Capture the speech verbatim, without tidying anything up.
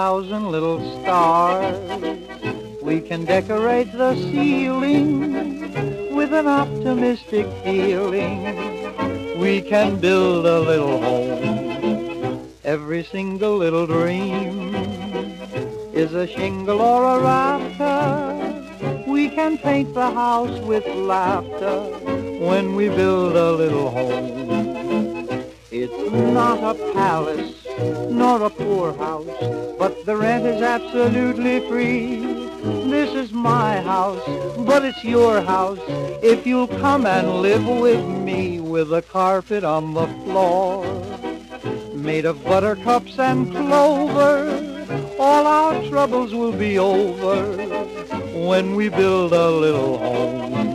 thousand little stars. We can decorate the ceiling with an optimistic feeling. We can build a little home. Every single little dream is a shingle or a rafter. We can paint the house with laughter when we build a little home. It's not a palace nor a poorhouse, but the rent is absolutely free. This is my house, but it's your house if you'll come and live with me, with a carpet on the floor made of buttercups and clover. All our troubles will be over when we build a little home.